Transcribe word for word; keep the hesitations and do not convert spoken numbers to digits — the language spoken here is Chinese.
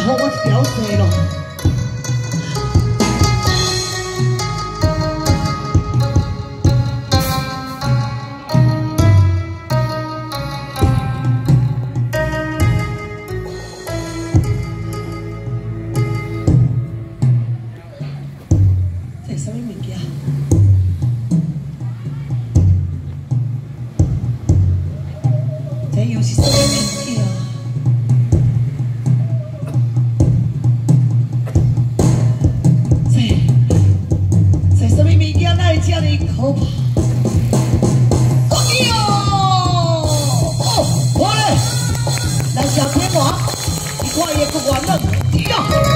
予我一条生路。 这又是什么物件？这这什么物件？哪会这么可怕？哎呦！哦，我嘞，来小天王，你看也不管了，哎呀！